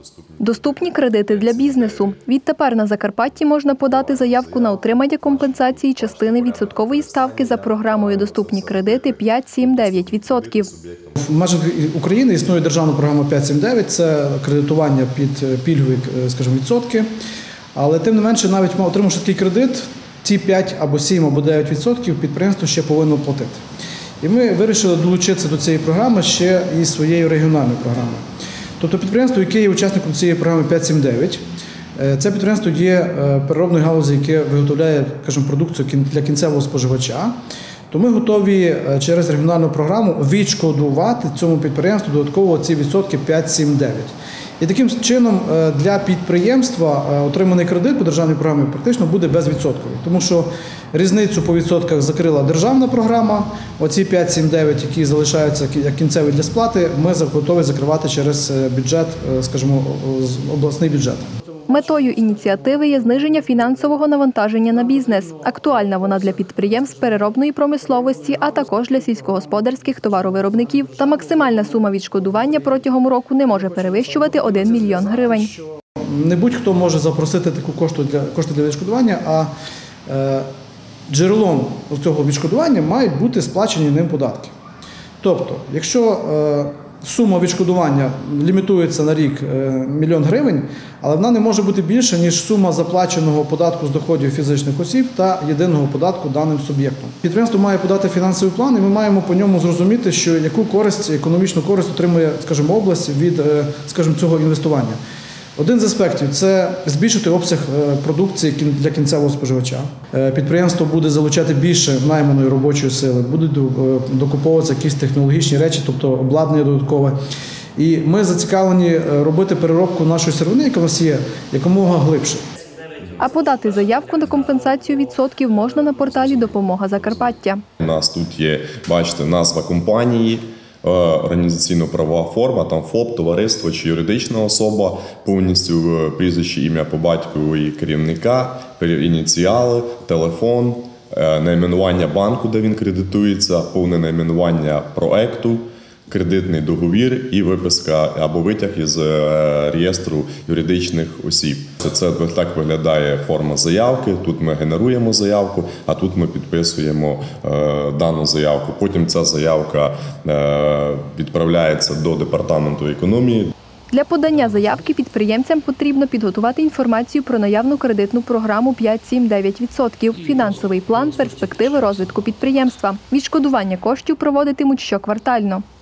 Доступні кредити для бізнесу. Відтепер на Закарпатті можна подати заявку на отримання компенсації частини відсоткової ставки за програмою «Доступні кредити» 5-7-9%. В межах України існує державна програма 5-7-9 – це кредитування під пільгові, скажімо, відсотки. Але тим не менше, навіть отримавши такий кредит, ці 5 або 7 або 9% підприємство ще повинно платити. І ми вирішили долучитися до цієї програми ще і своєю регіональною програмою. Тобто підприємство, яке є учасником цієї програми 5-7-9, це підприємство є переробною галузі, яке виготовляє, скажімо, продукцію для кінцевого споживача, то ми готові через регіональну програму відшкодувати цьому підприємству додатково ці відсотки 5-7-9. І таким чином для підприємства отриманий кредит по державній програмі практично буде безвідсотковий. Тому що різницю по відсотках закрила державна програма, оці 5-7-9, які залишаються як кінцеві для сплати, ми готові закривати через бюджет, скажімо, обласний бюджет. Метою ініціативи є зниження фінансового навантаження на бізнес. Актуальна вона для підприємств переробної промисловості, а також для сільськогосподарських товаровиробників. Та максимальна сума відшкодування протягом року не може перевищувати 1 мільйон гривень. Не будь-хто може запросити таку кошти для відшкодування, а джерелом цього відшкодування мають бути сплачені ним податки. Тобто, якщо сума відшкодування лімітується на рік 1 мільйон гривень, але вона не може бути більша, ніж сума заплаченого податку з доходів фізичних осіб та єдиного податку даним суб'єктом. Підприємство має подати фінансовий план, і ми маємо по ньому зрозуміти, що яку користь, економічну користь отримує, скажімо, область від, скажімо, цього інвестування. Один з аспектів – це збільшити обсяг продукції для кінцевого споживача. Підприємство буде залучати більше найманої робочої сили, будуть докуповуватися якісь технологічні речі, тобто обладнання додаткове. І ми зацікавлені робити переробку нашої сировини, яка у нас є, якомога глибше. А подати заявку на компенсацію відсотків можна на порталі «Допомога Закарпаття». У нас тут є, бачите, назва компанії, організаційно-правова форма, там ФОП, товариство чи юридична особа, повністю прізвище, ім'я по батькові керівника, ініціали, телефон, найменування банку, де він кредитується, повне найменування проекту, кредитний договір і виписка або витяг із реєстру юридичних осіб. Це так виглядає форма заявки. Тут ми генеруємо заявку, а тут ми підписуємо дану заявку. Потім ця заявка відправляється до департаменту економії. Для подання заявки підприємцям потрібно підготувати інформацію про наявну кредитну програму 5-7-9%, фінансовий план, перспективи розвитку підприємства. Відшкодування коштів проводитимуть щоквартально.